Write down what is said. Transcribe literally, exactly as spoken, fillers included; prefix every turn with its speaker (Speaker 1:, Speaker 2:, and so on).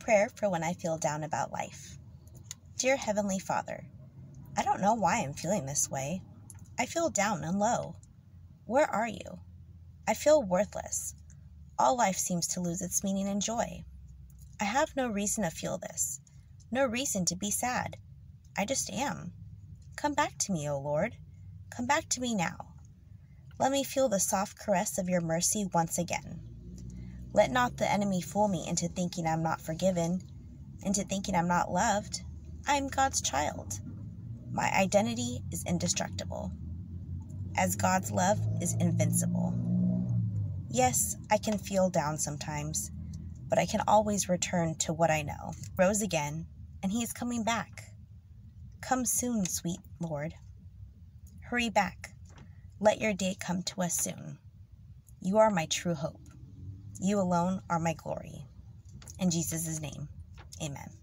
Speaker 1: Prayer for when I feel down about life. Dear Heavenly Father, I don't know why I'm feeling this way. I feel down and low. Where are you? I feel worthless. All life seems to lose its meaning and joy. I have no reason to feel this, no reason to be sad. I just am. Come back to me, O Lord. Come back to me now. Let me feel the soft caress of your mercy once again. Let not the enemy fool me into thinking I'm not forgiven, into thinking I'm not loved. I am God's child. My identity is indestructible, as God's love is invincible. Yes, I can feel down sometimes, but I can always return to what I know. Rose again, and he is coming back. Come soon, sweet Lord. Hurry back. Let your day come to us soon. You are my true hope. You alone are my glory. In Jesus' name, amen.